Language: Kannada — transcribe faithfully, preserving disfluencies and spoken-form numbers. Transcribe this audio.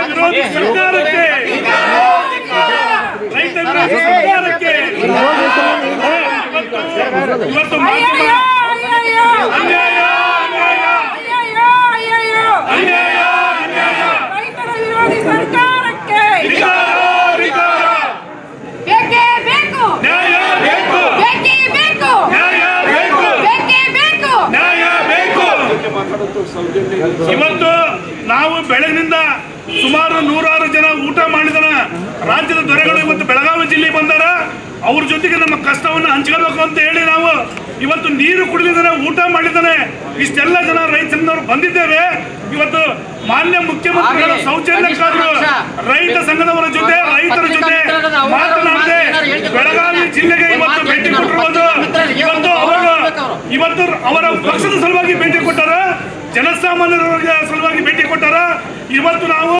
ವಿರೋಧಿ ಸರ್ಕಾರಕ್ಕೆ ರೈತ ವಿರೋಧಿ ಸರ್ಕಾರಕ್ಕೆ ಇವತ್ತು ಮಾಧ್ಯಮ ಅನ್ಯಾಯ ಅನ್ಯಾಯ ಅನ್ಯಾಯ ಅನ್ಯಾಯ ರೈತರ ವಿರೋಧಿ ಸರ್ಕಾರಕ್ಕೆ ಬೇಕೇ ಬೇಕು ನ್ಯಾಯ ಬೇಕು ಬೇಕೇ ಬೇಕು ನ್ಯಾಯ ಬೇಕು ಬೇಕೇ ಬೇಕು ನ್ಯಾಯ ಬೇಕು. ಇವತ್ತು ನಾವು ಬೆಳಗಿನಿಂದ ಸುಮಾರು ನೂರಾರು ಜನ ಊಟ ಮಾಡಿದನ ರಾಜ್ಯದ ದೊರೆಗಳು ಇವತ್ತು ಬೆಳಗಾವಿ ಜಿಲ್ಲೆಗೆ ಬಂದಾರ. ಅವ್ರ ಜೊತೆಗೆ ನಮ್ಮ ಕಷ್ಟವನ್ನು ಹಂಚ್ಕೋಬೇಕು ಅಂತ ಹೇಳಿ ನಾವು ಇವತ್ತು ನೀರು ಕುಡಿದಿದ್ದಾನೆ, ಊಟ ಮಾಡಿದ್ದಾನೆ. ಇಷ್ಟೆಲ್ಲ ಜನ ರೈತರವರು ಬಂದಿದ್ದೇವೆ. ಇವತ್ತು ಮಾನ್ಯ ಮುಖ್ಯಮಂತ್ರಿಗಳ ಸೌಜನ್ಯಕ್ಕಾದ್ರು ರೈತ ಸಂಘದವರ ಜೊತೆ ರೈತರ ಜೊತೆ ಮಾತನಾಡದೆ ಬೆಳಗಾವಿ ಜಿಲ್ಲೆಗೆ ಇವತ್ತು ಭೇಟಿ ಕೊಟ್ಟಿರುವುದು ಇವತ್ತು ಅವರು ಇವತ್ತು ಅವರ ಪಕ್ಷದ ಸಲುವಾಗಿ ಭೇಟಿ ಕೊಟ್ಟಾರ, ಜನಸಾಮಾನ್ಯರ ಸಲುವಾಗಿ ಭೇಟಿ ಕೊಟ್ಟಾರ. ಇವತ್ತು ನಾವು